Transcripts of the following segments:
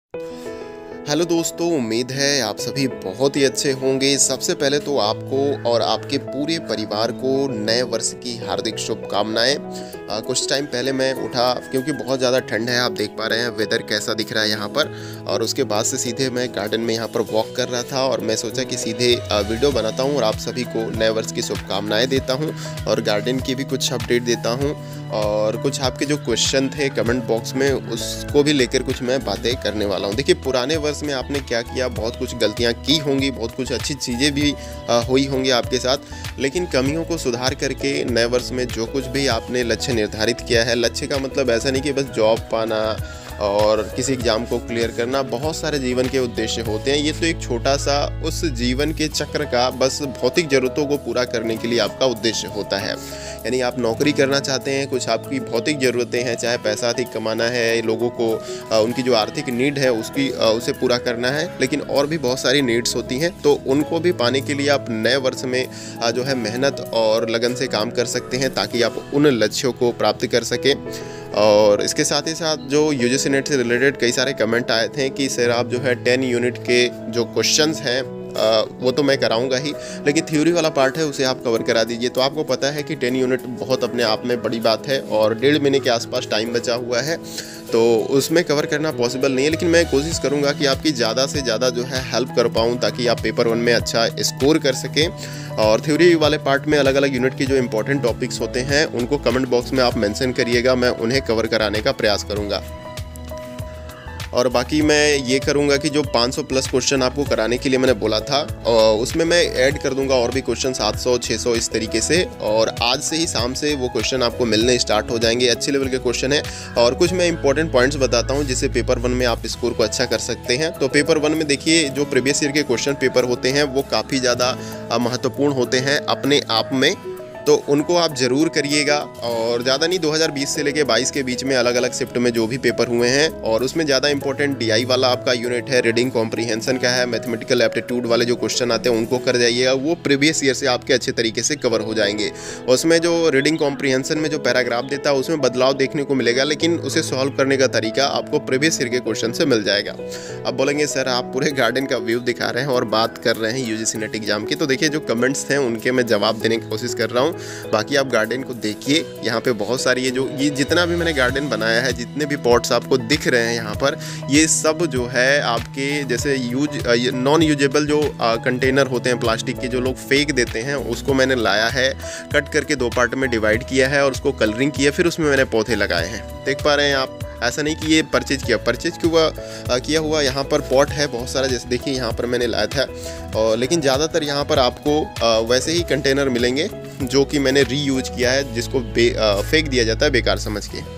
Hello दोस्तों, उम्मीद है आप सभी बहुत ही अच्छे होंगे। सबसे पहले तो आपको और आपके पूरे परिवार को नए वर्ष की हार्दिक शुभकामनाएं। कुछ टाइम पहले मैं उठा क्योंकि बहुत ज़्यादा ठंड है, आप देख पा रहे हैं वेदर कैसा दिख रहा है यहाँ पर। और उसके बाद से सीधे मैं गार्डन में यहाँ पर वॉक कर रहा था और मैं सोचा कि सीधे वीडियो बनाता हूँ और आप सभी को नए वर्ष की शुभकामनाएँ देता हूँ और गार्डन की भी कुछ अपडेट देता हूँ और कुछ आपके जो क्वेश्चन थे कमेंट बॉक्स में उसको भी लेकर कुछ मैं बातें करने वाला हूँ। देखिए, पुराने वर्ष में आपने क्या किया, बहुत कुछ गलतियाँ की होंगी, बहुत कुछ अच्छी चीज़ें भी हुई होंगी आपके साथ, लेकिन कमियों को सुधार करके नए वर्ष में जो कुछ भी आपने लक्ष्य निर्धारित किया है, लक्ष्य का मतलब ऐसा नहीं कि बस जॉब पाना और किसी एग्ज़ाम को क्लियर करना, बहुत सारे जीवन के उद्देश्य होते हैं। ये तो एक छोटा सा उस जीवन के चक्र का बस भौतिक ज़रूरतों को पूरा करने के लिए आपका उद्देश्य होता है। यानी आप नौकरी करना चाहते हैं, कुछ आपकी भौतिक ज़रूरतें हैं, चाहे पैसा अधिक कमाना है, लोगों को उनकी जो आर्थिक नीड है उसे पूरा करना है, लेकिन और भी बहुत सारी नीड्स होती हैं, तो उनको भी पाने के लिए आप नए वर्ष में जो है मेहनत और लगन से काम कर सकते हैं ताकि आप उन लक्ष्यों को प्राप्त कर सकें। और इसके साथ ही साथ जो यूजीसी नेट से रिलेटेड कई सारे कमेंट आए थे कि सर आप जो है 10 यूनिट के जो क्वेश्चंस हैं वो तो मैं कराऊंगा ही, लेकिन थ्योरी वाला पार्ट है उसे आप कवर करा दीजिए। तो आपको पता है कि 10 यूनिट बहुत अपने आप में बड़ी बात है और 1.5 महीने के आसपास टाइम बचा हुआ है, तो उसमें कवर करना पॉसिबल नहीं है, लेकिन मैं कोशिश करूंगा कि आपकी ज़्यादा से ज़्यादा जो है हेल्प कर पाऊँ ताकि आप पेपर 1 में अच्छा स्कोर कर सकें। और थ्योरी वाले पार्ट में अलग अलग यूनिट के जो इंपॉर्टेंट टॉपिक्स होते हैं उनको कमेंट बॉक्स में आप मेंशन करिएगा, मैं उन्हें कवर कराने का प्रयास करूँगा। और बाकी मैं ये करूँगा कि जो 500 प्लस क्वेश्चन आपको कराने के लिए मैंने बोला था उसमें मैं ऐड कर दूंगा और भी क्वेश्चन 700 600 इस तरीके से, और आज से ही शाम से वो क्वेश्चन आपको मिलने स्टार्ट हो जाएंगे। अच्छे लेवल के क्वेश्चन है और कुछ मैं इंपॉर्टेंट पॉइंट्स बताता हूँ जिससे पेपर 1 में आप स्कोर को अच्छा कर सकते हैं। तो पेपर 1 में देखिए, जो प्रीवियस ईयर के क्वेश्चन पेपर होते हैं वो काफ़ी ज़्यादा महत्वपूर्ण होते हैं अपने आप में, तो उनको आप ज़रूर करिएगा। और ज़्यादा नहीं, 2020 से लेके 22 के बीच में अलग अलग शिफ्ट में जो भी पेपर हुए हैं, और उसमें ज़्यादा इंपॉर्टेंट डीआई वाला आपका यूनिट है, रीडिंग कॉम्प्रीहेंशन का है, मैथमेटिकल एप्टीट्यूड वाले जो क्वेश्चन आते हैं उनको कर जाइएगा, वो प्रीवियस ईयर से आपके अच्छे तरीके से कवर हो जाएंगे। उसमें जो रीडिंग कॉम्प्रीहेंशन में जो पैराग्राफ देता है उसमें बदलाव देखने को मिलेगा, लेकिन उसे सॉल्व करने का तरीका आपको प्रीवियस ईयर के क्वेश्चन से मिल जाएगा। अब बोलेंगे सर आप पूरे गार्डन का व्यू दिखा रहे हैं और बात कर रहे हैं यूजीसी नेट एग्जाम की, तो देखिए जो कमेंट्स हैं उनके मैं जवाब देने की कोशिश कर रहा हूँ। बाकी आप गार्डन को देखिए, यहाँ पे बहुत सारी ये जितना भी मैंने गार्डन बनाया है, जितने भी पॉट्स आपको दिख रहे हैं यहाँ पर, ये सब जो है आपके जैसे नॉन यूजेबल जो कंटेनर होते हैं प्लास्टिक के, जो लोग फेंक देते हैं, उसको मैंने लाया है, कट करके 2 पार्ट में डिवाइड किया है और उसको कलरिंग किया, फिर उसमें मैंने पौधे लगाए हैं। देख पा रहे हैं आप, ऐसा नहीं कि ये परचेज किया हुआ यहाँ पर पॉट है बहुत सारा, जैसे देखिए यहाँ पर मैंने लाया था। और लेकिन ज़्यादातर यहाँ पर आपको वैसे ही कंटेनर मिलेंगे जो कि मैंने रीयूज किया है, जिसको फेंक दिया जाता है बेकार समझ के।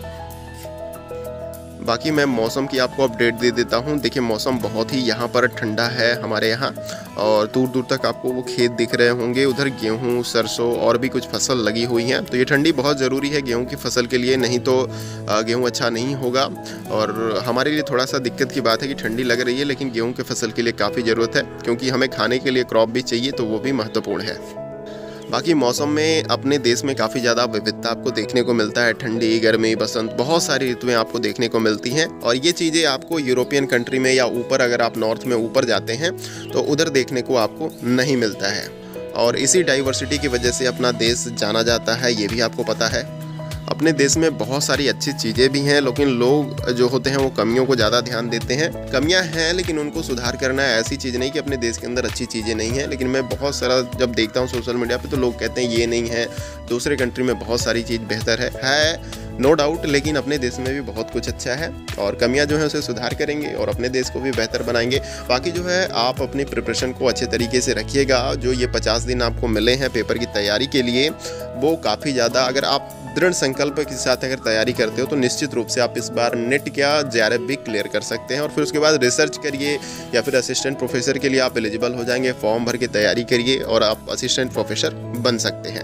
बाकी मैं मौसम की आपको अपडेट दे देता हूँ। देखिए मौसम बहुत ही यहाँ पर ठंडा है हमारे यहाँ, और दूर दूर तक आपको वो खेत दिख रहे होंगे, उधर गेहूँ, सरसों और भी कुछ फसल लगी हुई हैं। तो ये ठंडी बहुत ज़रूरी है गेहूँ की फसल के लिए, नहीं तो गेहूँ अच्छा नहीं होगा। और हमारे लिए थोड़ा सा दिक्कत की बात है कि ठंडी लग रही है, लेकिन गेहूँ की फसल के लिए काफ़ी ज़रूरत है, क्योंकि हमें खाने के लिए क्रॉप भी चाहिए, तो वो भी महत्वपूर्ण है। बाकी मौसम में अपने देश में काफ़ी ज़्यादा विविधता आपको देखने को मिलता है, ठंडी, गर्मी, बसंत, बहुत सारी ऋतुएं आपको देखने को मिलती हैं, और ये चीज़ें आपको यूरोपियन कंट्री में या ऊपर, अगर आप नॉर्थ में ऊपर जाते हैं तो उधर देखने को आपको नहीं मिलता है। और इसी डाइवर्सिटी की वजह से अपना देश जाना जाता है, ये भी आपको पता है। अपने देश में बहुत सारी अच्छी चीज़ें भी हैं, लेकिन लोग जो होते हैं वो कमियों को ज़्यादा ध्यान देते हैं। कमियां हैं लेकिन उनको सुधार करना है, ऐसी चीज़ नहीं कि अपने देश के अंदर अच्छी चीज़ें नहीं हैं। लेकिन मैं बहुत सारा जब देखता हूँ सोशल मीडिया पे, तो लोग कहते हैं ये नहीं है, दूसरे कंट्री में बहुत सारी चीज़ बेहतर है नो डाउट, लेकिन अपने देश में भी बहुत कुछ अच्छा है, और कमियां जो है उसे सुधार करेंगे और अपने देश को भी बेहतर बनाएंगे। बाकी जो है आप अपनी प्रिपरेशन को अच्छे तरीके से रखिएगा। जो ये 50 दिन आपको मिले हैं पेपर की तैयारी के लिए, वो काफ़ी ज़्यादा, अगर आप दृढ़ संकल्प के साथ अगर तैयारी करते हो तो निश्चित रूप से आप इस बार नेट क्या जेआरएफ भी क्लियर कर सकते हैं। और फिर उसके बाद रिसर्च करिए, या फिर असिस्टेंट प्रोफेसर के लिए आप एलिजिबल हो जाएंगे, फॉर्म भर के तैयारी करिए और आप असिस्टेंट प्रोफेसर बन सकते हैं।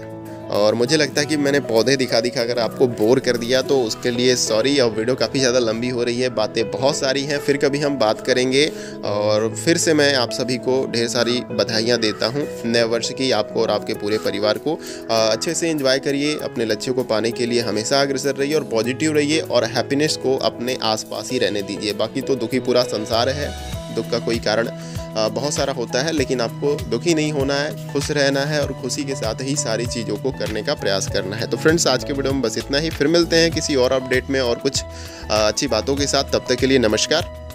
और मुझे लगता है कि मैंने पौधे दिखा दिखा कर आपको बोर कर दिया, तो उसके लिए सॉरी। और वीडियो काफ़ी ज़्यादा लंबी हो रही है, बातें बहुत सारी हैं, फिर कभी हम बात करेंगे। और फिर से मैं आप सभी को ढेर सारी बधाइयाँ देता हूँ नए वर्ष की, आपको और आपके पूरे परिवार को। अच्छे से एंजॉय करिए, अपने लक्ष्यों को पाने के लिए हमेशा अग्रसर रहिए और पॉजिटिव रहिए, और हैप्पीनेस को अपने आसपास ही रहने दीजिए। बाकी तो दुखी पूरा संसार है, दुख का कोई कारण बहुत सारा होता है, लेकिन आपको दुखी नहीं होना है, खुश रहना है और खुशी के साथ ही सारी चीज़ों को करने का प्रयास करना है। तो फ्रेंड्स, आज के वीडियो में बस इतना ही। फिर मिलते हैं किसी और अपडेट में और कुछ अच्छी बातों के साथ। तब तक के लिए नमस्कार।